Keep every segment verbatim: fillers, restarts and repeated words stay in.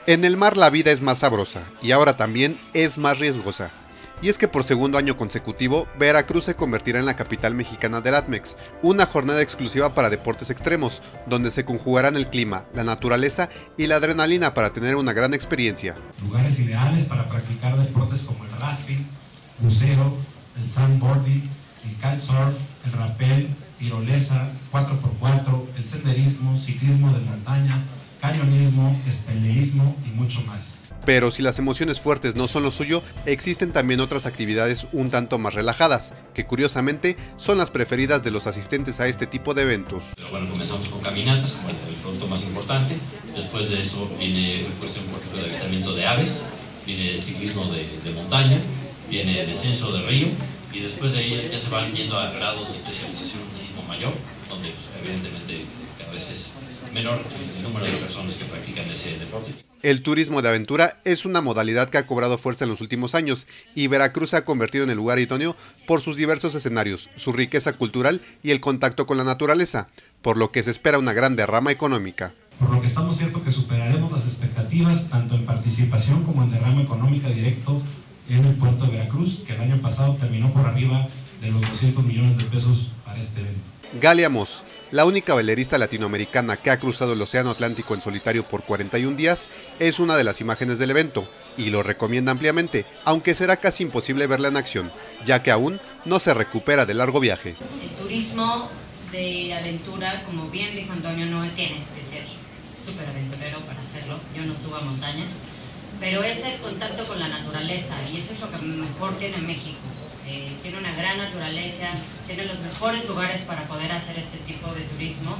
En el mar la vida es más sabrosa y ahora también es más riesgosa. Y es que por segundo año consecutivo, Veracruz se convertirá en la capital mexicana del ATMEX, una jornada exclusiva para deportes extremos, donde se conjugarán el clima, la naturaleza y la adrenalina para tener una gran experiencia. Lugares ideales para practicar deportes como el rafting, buceo, el sandboarding, el kitesurf, el rappel, tirolesa, cuatro por cuatro, el senderismo, ciclismo de montaña, cañonismo, espeleísmo y mucho más. Pero si las emociones fuertes no son lo suyo, existen también otras actividades un tanto más relajadas, que curiosamente son las preferidas de los asistentes a este tipo de eventos. Pero bueno, comenzamos con caminatas, como el, el producto más importante. Después de eso viene cuestión por ejemplo, de avistamiento de aves, viene ciclismo de, de montaña, viene descenso de río, y después de ahí ya se van yendo a grados de especialización muchísimo mayor, donde pues, evidentemente a veces menor el número de personas que practican ese deporte. El turismo de aventura es una modalidad que ha cobrado fuerza en los últimos años y Veracruz se ha convertido en el lugar idóneo por sus diversos escenarios, su riqueza cultural y el contacto con la naturaleza, por lo que se espera una gran derrama económica. Por lo que estamos ciertos que superaremos las expectativas tanto en participación como en derrama económica directo en el puerto de Veracruz, que el año pasado terminó por arriba de los doscientos millones de pesos para este evento. Galia Moss, la única velerista latinoamericana que ha cruzado el Océano Atlántico en solitario por cuarenta y un días, es una de las imágenes del evento y lo recomienda ampliamente, aunque será casi imposible verla en acción, ya que aún no se recupera del largo viaje. El turismo de aventura, como bien dijo Antonio, no tienes que ser súper aventurero para hacerlo, yo no subo a montañas, pero es el contacto con la naturaleza y eso es lo que mejor tiene México. Eh, tiene una gran naturaleza, tiene los mejores lugares para poder hacer este tipo de turismo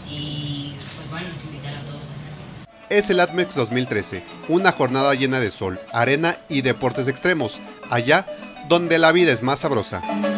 y pues bueno, es invitar a todos a hacerlo. Es el ATMEX dos mil trece, una jornada llena de sol, arena y deportes extremos, allá donde la vida es más sabrosa.